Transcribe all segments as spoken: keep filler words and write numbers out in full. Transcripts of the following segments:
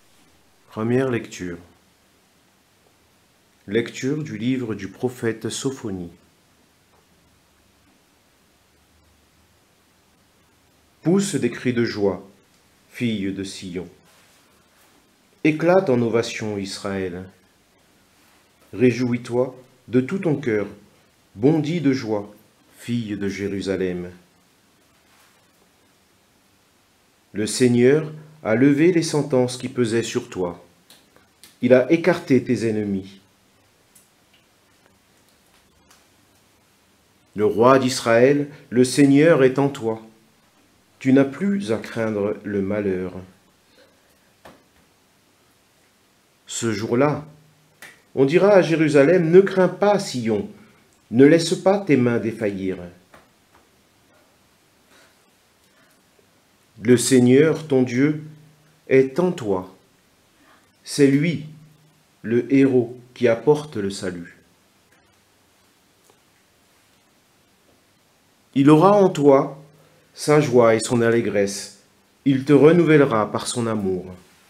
Première lecture. Lecture du livre du prophète Sophonie. Pousse des cris de joie, fille de Sion. Éclate en ovation, Israël. Réjouis-toi de tout ton cœur, bondis de joie, fille de Jérusalem. Le Seigneur a levé les sentences qui pesaient sur toi. Il a écarté tes ennemis. Le roi d'Israël, le Seigneur est en toi. Tu n'as plus à craindre le malheur. Ce jour-là, on dira à Jérusalem, ne crains pas, Sion, ne laisse pas tes mains défaillir. Le Seigneur, ton Dieu, est en toi. C'est lui, le héros, qui apporte le salut. Il aura en toi sa joie et son allégresse. Il te renouvellera par son amour.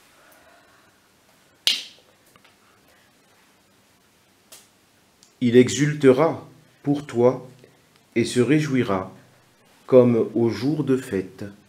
Il exultera pour toi et se réjouira comme au jour de fête.